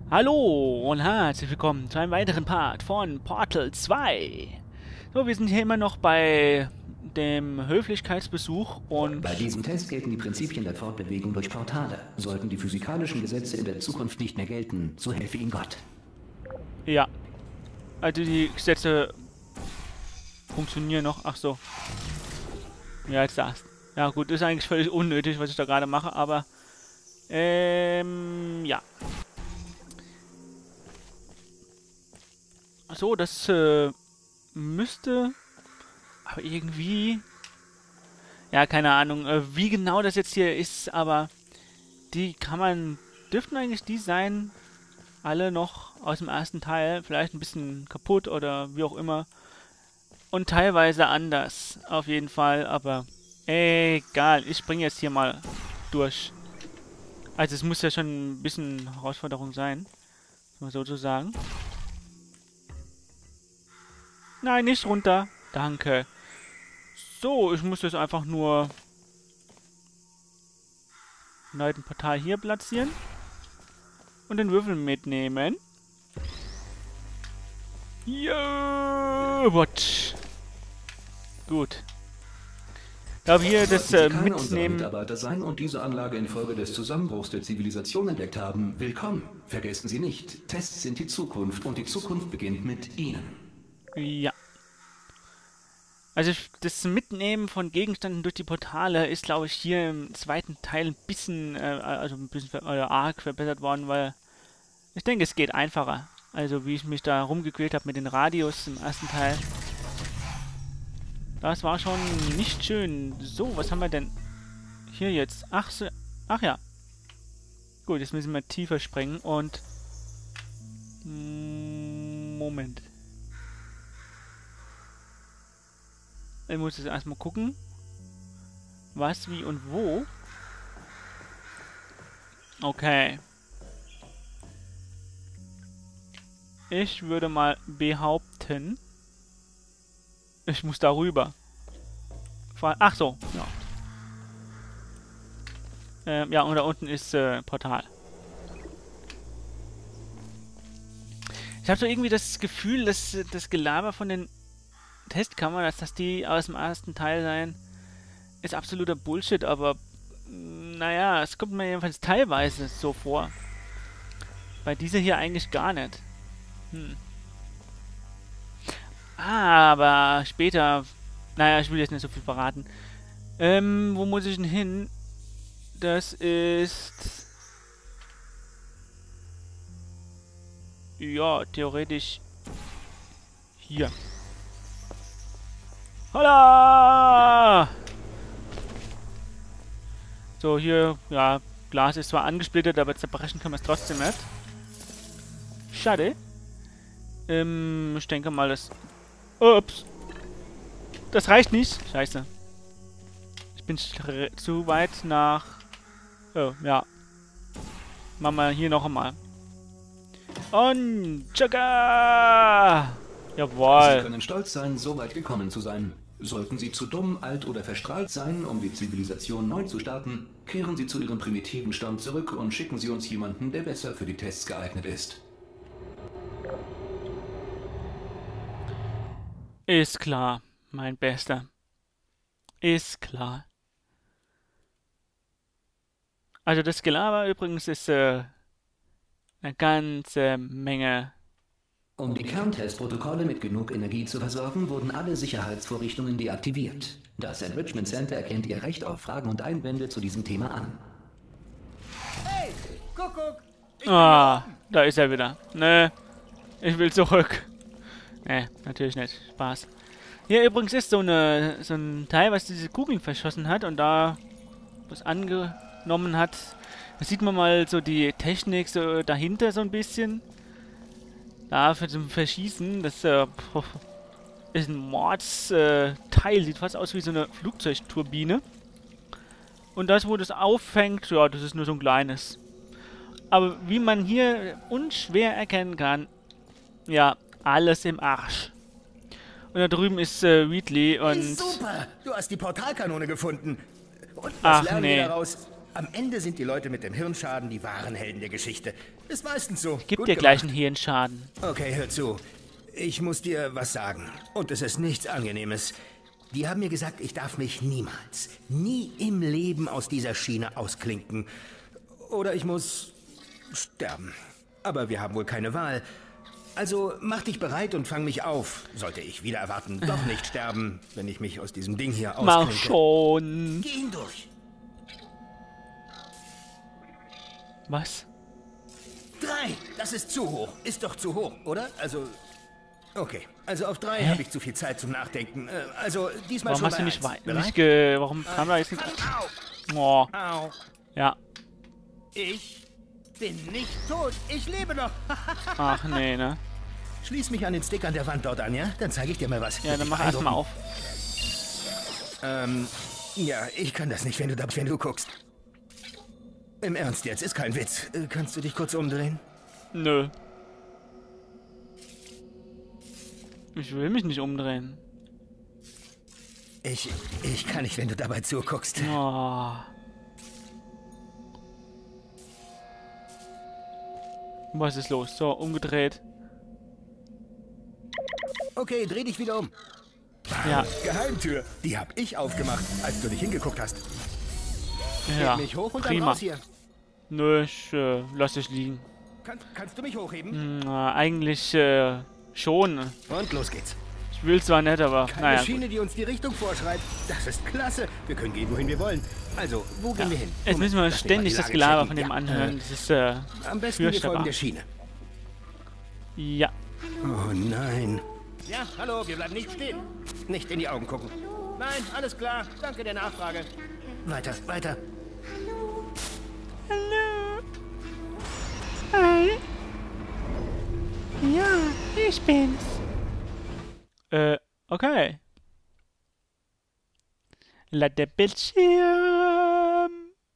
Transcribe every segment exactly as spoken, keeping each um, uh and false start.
Hallo und herzlich willkommen zu einem weiteren Part von Portal zwei. So, wir sind hier immer noch bei dem Höflichkeitsbesuch und... Bei diesem Test gelten die Prinzipien der Fortbewegung durch Portale. Sollten die physikalischen Gesetze in der Zukunft nicht mehr gelten, so helfe Ihnen Gott. Ja. Also die Gesetze funktionieren noch. Ach so. Ja, jetzt das. Ja gut, ist eigentlich völlig unnötig, was ich da gerade mache, aber... Ähm, ja. So, das äh, müsste... Aber irgendwie... Ja, keine Ahnung, äh, wie genau das jetzt hier ist, aber... Die kann man... Dürften eigentlich die sein... Alle noch aus dem ersten Teil. Vielleicht ein bisschen kaputt oder wie auch immer. Und teilweise anders. Auf jeden Fall, aber... Egal, ich springe jetzt hier mal durch. Also es muss ja schon ein bisschen Herausforderung sein. Mal so zu sagen. Nein, nicht runter. Danke. So, ich muss jetzt einfach nur ein Portal hier platzieren. Und den Würfel mitnehmen. Ja, what? Gut. Da wir das äh, mitnehmen... Mitarbeiter sein und diese Anlage infolge des Zusammenbruchs der Zivilisation entdeckt haben, willkommen. Vergessen Sie nicht, Tests sind die Zukunft und die Zukunft beginnt mit Ihnen. Ja. Also das Mitnehmen von Gegenständen durch die Portale ist, glaube ich, hier im zweiten Teil ein bisschen, äh, also ein bisschen äh, arg verbessert worden, weil ich denke, es geht einfacher. Also wie ich mich da rumgequält habe mit den Radius im ersten Teil. Das war schon nicht schön. So, was haben wir denn hier jetzt? Ach, so, ach ja. Gut, jetzt müssen wir tiefer sprengen und... Moment. Ich muss jetzt erstmal gucken, was, wie und wo. Okay. Ich würde mal behaupten, ich muss darüber. Ach so, ja. Ähm, ja, und da unten ist äh, Portal. Ich habe so irgendwie das Gefühl, dass das Gelaber von den Testkameras, dass die aus dem ersten Teil sein, ist absoluter Bullshit, aber naja, es kommt mir jedenfalls teilweise so vor. Bei dieser hier eigentlich gar nicht. Hm. Aber später, naja, ich will jetzt nicht so viel verraten. Ähm, wo muss ich denn hin? Das ist... Ja, theoretisch hier. Holla! So, hier, ja, Glas ist zwar angesplittert, aber zerbrechen kann man es trotzdem nicht. Schade. Ähm, ich denke mal, das... Ups. Das reicht nicht. Scheiße. Ich bin zu weit nach... Oh, ja. Machen wir hier noch einmal. Und... Tschakka! Jawohl. Sie können stolz sein, so weit gekommen zu sein. Sollten Sie zu dumm, alt oder verstrahlt sein, um die Zivilisation neu zu starten, kehren Sie zu Ihrem primitiven Stamm zurück und schicken Sie uns jemanden, der besser für die Tests geeignet ist. Ist klar, mein Bester. Ist klar. Also das Gelaber übrigens ist äh, eine ganze Menge. Um die Kerntestprotokolle mit genug Energie zu versorgen, wurden alle Sicherheitsvorrichtungen deaktiviert. Das Enrichment Center erkennt Ihr Recht auf Fragen und Einwände zu diesem Thema an. Hey, Kuckuck! Ah, da ist er wieder. Ne, ich will zurück. Ne, natürlich nicht. Spaß. Hier übrigens ist so eine so ein Teil, was diese Kugeln verschossen hat und da was angenommen hat. Da sieht man mal so die Technik so dahinter so ein bisschen. Da für zum Verschießen, das äh, ist ein Mordsteil, äh, sieht fast aus wie so eine Flugzeugturbine. Und das, wo das auffängt, ja, das ist nur so ein kleines. Aber wie man hier unschwer erkennen kann, ja, alles im Arsch. Und da drüben ist äh, Wheatley und... Super! Du hast die Portalkanone gefunden. Und was Ach, lernen nee. wir daraus? am Ende sind die Leute mit dem Hirnschaden die wahren Helden der Geschichte. Ist meistens so. Gib Gut dir gleich gemacht. einen Hirnschaden. Okay, hör zu. Ich muss dir was sagen. Und es ist nichts Angenehmes. Die haben mir gesagt, ich darf mich niemals, nie im Leben aus dieser Schiene ausklinken. Oder ich muss sterben. Aber wir haben wohl keine Wahl. Also mach dich bereit und fang mich auf. Sollte ich wieder erwarten, doch nicht sterben, wenn ich mich aus diesem Ding hier ausklinke. Mach schon. Geh ihn durch. Was? Drei, das ist zu hoch. Ist doch zu hoch, oder? Also, okay. Also auf drei habe ich zu viel Zeit zum Nachdenken. Äh, also diesmal Warum schon hast du bei nicht eins. wei- Bereit? nicht ge... Warum kam da jetzt nicht... Au, Oh, au. ja. Ich bin nicht tot. Ich lebe noch. Ach, nee, ne? Schließ mich an den Stick an der Wand dort an, ja? Dann zeige ich dir mal was. Ja, dann mach erst mal auf. Ähm, ja, ich kann das nicht, wenn du da, wenn du guckst. Im Ernst jetzt, ist kein Witz. Äh, Kannst du dich kurz umdrehen? Nö. Ich will mich nicht umdrehen. Ich, ich kann nicht, wenn du dabei zuguckst. Oh. Was ist los? So, umgedreht. Okay, dreh dich wieder um. Ja, Geheimtür, die hab ich aufgemacht, als du dich hingeguckt hast. ja. Heb mich hoch und dann Prima. raus hier. Nö, ich äh, lass dich liegen. Kann, kannst du mich hochheben? Hm, äh, eigentlich äh, schon. Und los geht's. Ich will zwar nicht, aber Keine naja. Gut. Schiene, die uns die Richtung vorschreibt. Das ist klasse. Wir können gehen, wohin wir wollen. Also, wo gehen wir hin? Jetzt Moment, müssen wir lass mich mal ständig die das Lage Gelaber checken. von dem Ja, anhören. äh, Das ist äh, Am besten wir folgen fürchterbar. der Schiene. Ja. Oh nein. Ja, hallo, wir bleiben nicht stehen. Nicht in die Augen gucken. Nein, alles klar. Danke der Nachfrage. Weiter, weiter. Hallo. Hi. Ja, ich bin's. Äh, okay. Ladebildschirm.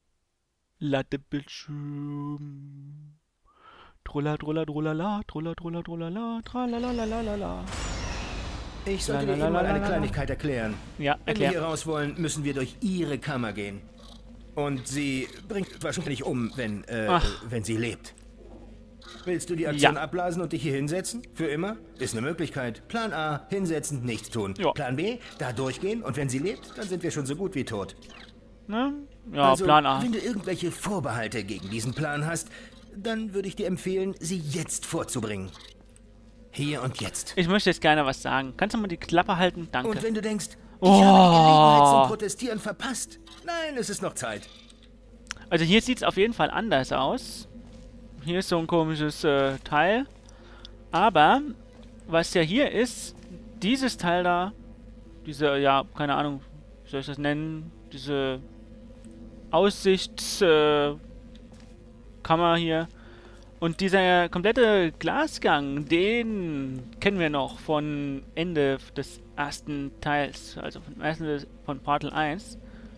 Ladebildschirm. Trulla, trulla, trullala, trulla, trulla, trullala, tralalalalala. Ich sollte dir eben mal eine Kleinigkeit erklären. Ja, Wenn wir hier erklär. raus wollen, müssen wir durch ihre Kammer gehen. Und sie bringt wahrscheinlich um, wenn, äh, Ach. wenn sie lebt. Willst du die Aktion Ja. abblasen und dich hier hinsetzen? Für immer? Ist eine Möglichkeit. Plan A, hinsetzen, nichts tun. Ja. Plan B, da durchgehen und wenn sie lebt, dann sind wir schon so gut wie tot. Ne? Ja, Also, Plan A. wenn du irgendwelche Vorbehalte gegen diesen Plan hast, dann würde ich dir empfehlen, sie jetzt vorzubringen. Hier und jetzt. Ich möchte jetzt gerne was sagen. Kannst du mal die Klappe halten? Danke. Und wenn du denkst, ich Oh. habe die Gelegenheit zum Protestieren verpasst. Nein, es ist noch Zeit. Also hier sieht es auf jeden Fall anders aus. Hier ist so ein komisches äh, Teil. Aber was ja hier ist, dieses Teil da, diese, ja, keine Ahnung, wie soll ich das nennen, diese Aussichtskammer äh, Kammer hier. Und dieser komplette Glasgang, den kennen wir noch von Ende des ersten Teils, also vom ersten von Portal eins.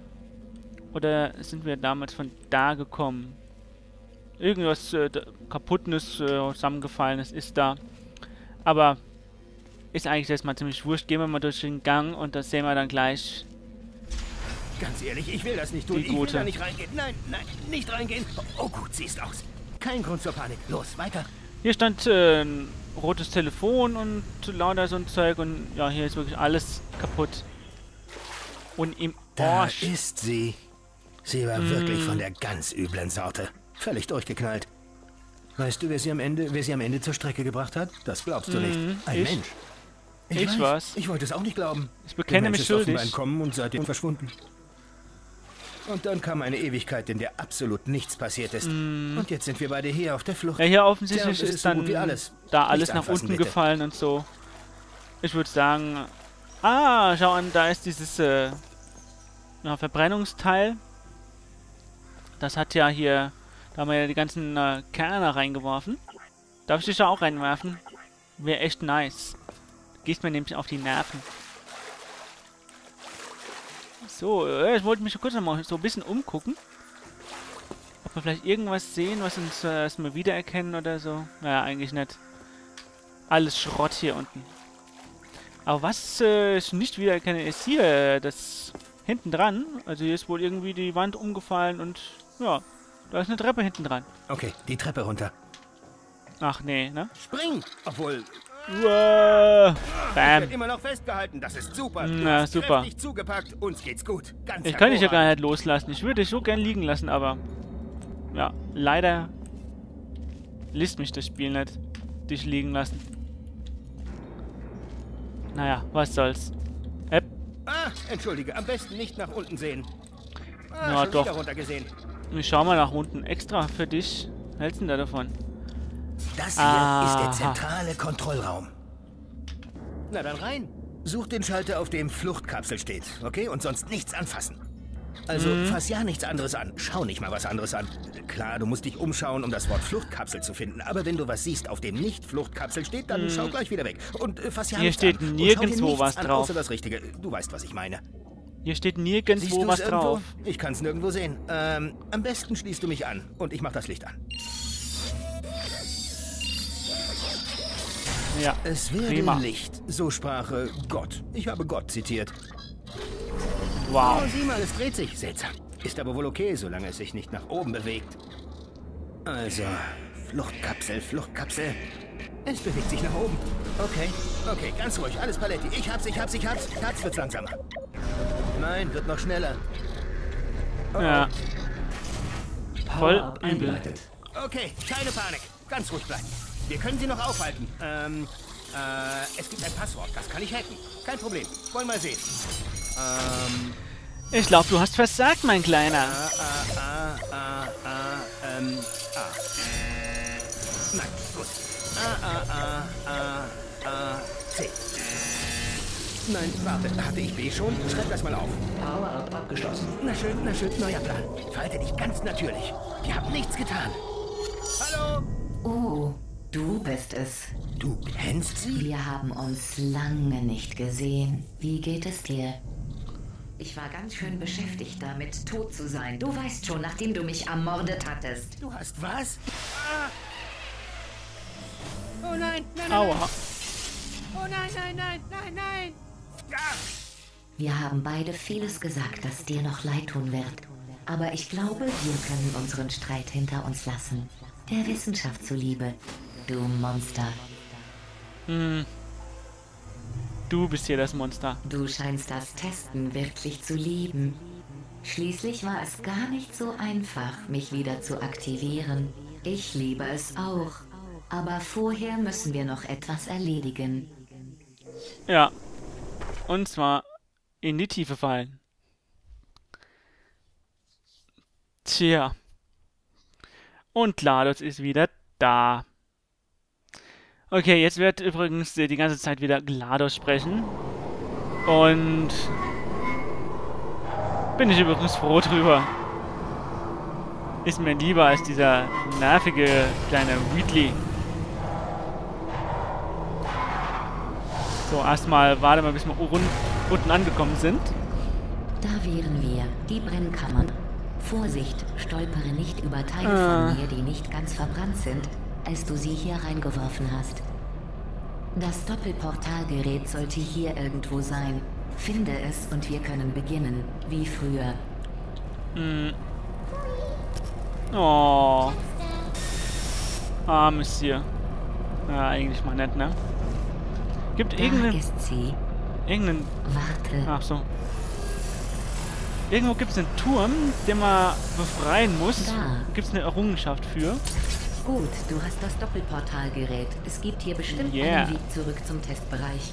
Oder sind wir damals von da gekommen? Irgendwas äh, kaputtes, äh, zusammengefallenes ist da. Aber ist eigentlich erstmal ziemlich wurscht. Gehen wir mal durch den Gang und das sehen wir dann gleich. Ganz ehrlich, ich will das nicht tun. Die Ich will Gute. da nicht reingehen. Nein, nein, nicht reingehen. Oh gut, siehst aus. Kein Grund zur Panik. Los, weiter. Hier stand äh, ein rotes Telefon und lauter so ein Zeug und ja, hier ist wirklich alles kaputt. Und im Da Arsch. ist sie. Sie war wirklich von der ganz üblen Sorte. Völlig durchgeknallt. Weißt du, wer sie am Ende, wer sie am Ende zur Strecke gebracht hat? Das glaubst du nicht. Ein ich. Mensch. Ich weiß. war's. Ich wollte es auch nicht glauben. Ich bekenne Der Mensch mich ist offenbar schuldig. entkommen und seitdem verschwunden. Und dann kam eine Ewigkeit, in der absolut nichts passiert ist. Und jetzt sind wir beide hier auf der Flucht. Ja, hier Tja, offensichtlich und es ist so dann gut wie alles. da alles Nichts nach anfassen, unten bitte. gefallen und so. Ich würde sagen, ah, schau an, da ist dieses äh, ja, Verbrennungsteil. Das hat ja hier, da haben wir ja die ganzen äh, Kerne reingeworfen. Darf ich dich da auch reinwerfen? Wäre echt nice. Gehst mir nämlich auf die Nerven. So, äh, ich wollte mich kurz noch mal so ein bisschen umgucken. Ob wir vielleicht irgendwas sehen, was uns äh, erstmal wiedererkennen oder so. Naja, eigentlich nicht. Alles Schrott hier unten. Aber was äh, ich nicht wiedererkenne, ist hier äh, das hinten dran. Also hier ist wohl irgendwie die Wand umgefallen und Ja, da ist eine Treppe hinten dran. Okay, die Treppe runter. Ach nee, ne? Spring! Obwohl, Uah, ich bam. werde immer noch festgehalten. Das ist super. Du Na, hast super. kräftig zugepackt. Uns geht's gut. Ganz Ich kann dich ja gar hervorragend. nicht loslassen. Ich würde dich so gern liegen lassen, aber... Ja, leider... lässt mich das Spiel nicht. Dich liegen lassen. Naja, was soll's. Äpp. Ah, entschuldige. Am besten nicht nach unten sehen. Ah, Ja, schon doch. wieder runtergesehen. Ich schau mal nach unten. Extra für dich. Was hältst du denn da davon? Das hier Aha. ist der zentrale Kontrollraum. Na dann rein. Such den Schalter, auf dem Fluchtkapsel steht, okay? Und sonst nichts anfassen. Also Mhm. fass ja nichts anderes an. Schau nicht mal was anderes an. Klar, du musst dich umschauen, um das Wort Fluchtkapsel zu finden. Aber wenn du was siehst, auf dem nicht Fluchtkapsel steht, dann schau gleich wieder weg. Und äh, fass ja Hier nichts steht an. Und nirgendwo schau dir nichts was an, drauf. Außer das Richtige. Du weißt, was ich meine. Hier steht Siehst nirgendwo du's was irgendwo? drauf. Ich kann's nirgendwo sehen. Ähm, am besten schließt du mich an und ich mach das Licht an. Ja, Es werde prima. Licht, so sprach äh, Gott. Ich habe Gott zitiert. Wow. Oh, sieh mal, es dreht sich. Seltsam. Ist aber wohl okay, solange es sich nicht nach oben bewegt. Also, Fluchtkapsel, Fluchtkapsel. Es bewegt sich nach oben. Okay, okay, ganz ruhig. Alles Paletti. Ich hab's, ich hab's, ich hab's. Jetzt wird langsamer. Nein, wird noch schneller. Oh, Ja, voll Power-Up übel. eingeleitet. Okay, keine Panik. Ganz ruhig bleiben. Wir können sie noch aufhalten. Ähm, äh, es gibt ein Passwort. Das kann ich hacken. Kein Problem. Wollen mal sehen. Ähm, Ich glaube, du hast versagt, mein Kleiner. ah, ah, ah, ah, ah, ähm, ah. Nein, gut. Ah, ah, ah, ah, ah, C. Nein, warte. Hatte ich B schon? Schreib das mal auf. Power-Up abgeschlossen. Na schön, na schön. Neuer Plan. Verhalte dich ganz natürlich. Wir haben nichts getan. Hallo? Oh, du bist es. Du kennst sie? Wir haben uns lange nicht gesehen. Wie geht es dir? Ich war ganz schön beschäftigt damit, tot zu sein. Du weißt schon, nachdem du mich ermordet hattest. Du hast was? Ah. Oh nein, nein, nein, Aua. nein. Oh nein, nein, nein, nein, nein. Ah. Wir haben beide vieles gesagt, das dir noch leid tun wird. Aber ich glaube, wir können unseren Streit hinter uns lassen. Der Wissenschaft zuliebe, du Monster. Hm. Du bist hier das Monster. Du scheinst das Testen wirklich zu lieben. Schließlich war es gar nicht so einfach, mich wieder zu aktivieren. Ich liebe es auch. Aber vorher müssen wir noch etwas erledigen. Ja. Und zwar in die Tiefe fallen. Tja. Und GLaDOS ist wieder da. Okay, jetzt wird übrigens äh, die ganze Zeit wieder GLaDOS sprechen. Und bin ich übrigens froh drüber. Ist mir lieber als dieser nervige kleine Wheatley. So, erstmal warte mal, bis wir un- unten angekommen sind. Da wären wir, die Brennkammern. Vorsicht, stolpere nicht über Teile Ah. von mir, die nicht ganz verbrannt sind, als du sie hier reingeworfen hast. Das Doppelportalgerät sollte hier irgendwo sein. Finde es und wir können beginnen, wie früher. Hm. Oh. Armes Tier. Ja, eigentlich mal nett, ne? Gibt Da irgendeinen... ist sie. irgendeinen... Warte. Ach so. Irgendwo gibt es einen Turm, den man befreien muss. Da. Gibt es eine Errungenschaft für. Gut, du hast das Doppelportalgerät. Es gibt hier bestimmt Yeah. einen Weg zurück zum Testbereich.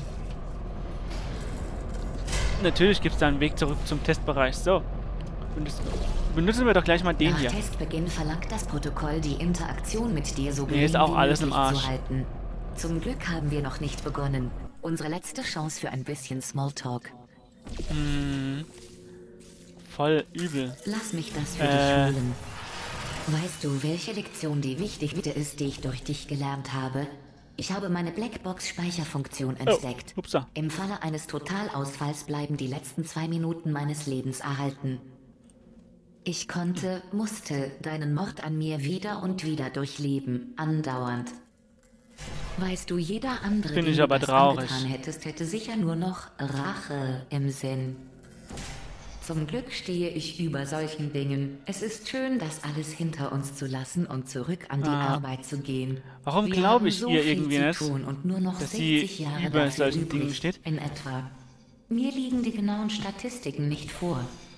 Natürlich gibt es da einen Weg zurück zum Testbereich. So. Und das benutzen wir doch gleich mal den Nach hier. Testbeginn verlangt das Protokoll, die Interaktion mit dir so Hier gering ist auch wie alles im möglich Arsch. zu halten. Zum Glück haben wir noch nicht begonnen. Unsere letzte Chance für ein bisschen Smalltalk. Hm. Voll übel. Lass mich das für Äh. dich holen. Weißt du, welche Lektion die wichtigste ist, die ich durch dich gelernt habe? Ich habe meine Blackbox-Speicherfunktion entdeckt. Oh, upsa. Im Falle eines Totalausfalls bleiben die letzten zwei Minuten meines Lebens erhalten. Ich konnte, musste deinen Mord an mir wieder und wieder durchleben, andauernd. Weißt du, jeder andere, Bin dem ich du aber das traurig. angetan hättest, hätte sicher nur noch Rache im Sinn. Zum Glück stehe ich über solchen Dingen. Es ist schön, das alles hinter uns zu lassen und zurück an die Ah. Arbeit zu gehen. Warum Wir glaube haben ich so ihr viel irgendwie zu nicht, tun und nur noch dass sie sechzig Jahre über dafür solchen übrig, Dingen steht? in etwa. Mir liegen die genauen Statistiken nicht vor.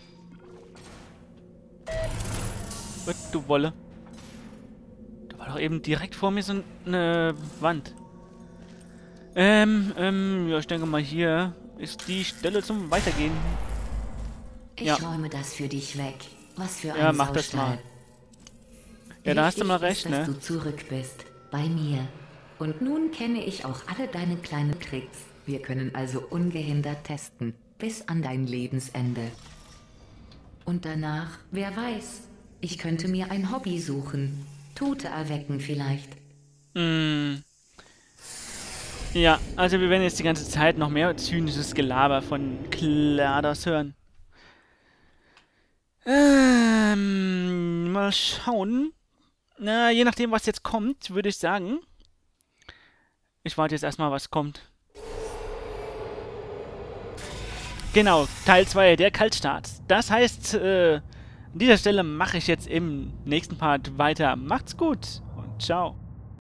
Gut, du Wolle. Da war doch eben direkt vor mir so eine Wand. Ähm, ähm, ja, ich denke mal, hier ist die Stelle zum Weitergehen. Ich Ja. räume das für dich weg. Was für ein Ja, mach das Saustall. mal. Ja, da hast du mal Wichtig recht, ist, dass ne? du zurück bist. Bei mir. Und nun kenne ich auch alle deine kleinen Tricks. Wir können also ungehindert testen. Bis an dein Lebensende. Und danach, wer weiß, ich könnte mir ein Hobby suchen. Tote erwecken vielleicht. Mm. Ja, also wir werden jetzt die ganze Zeit noch mehr zynisches Gelaber von Klados hören. Ähm, mal schauen. Na, je nachdem, was jetzt kommt, würde ich sagen. Ich warte jetzt erstmal, was kommt. Genau, Teil zwei, der Kaltstart. Das heißt, äh, an dieser Stelle mache ich jetzt im nächsten Part weiter. Macht's gut und ciao.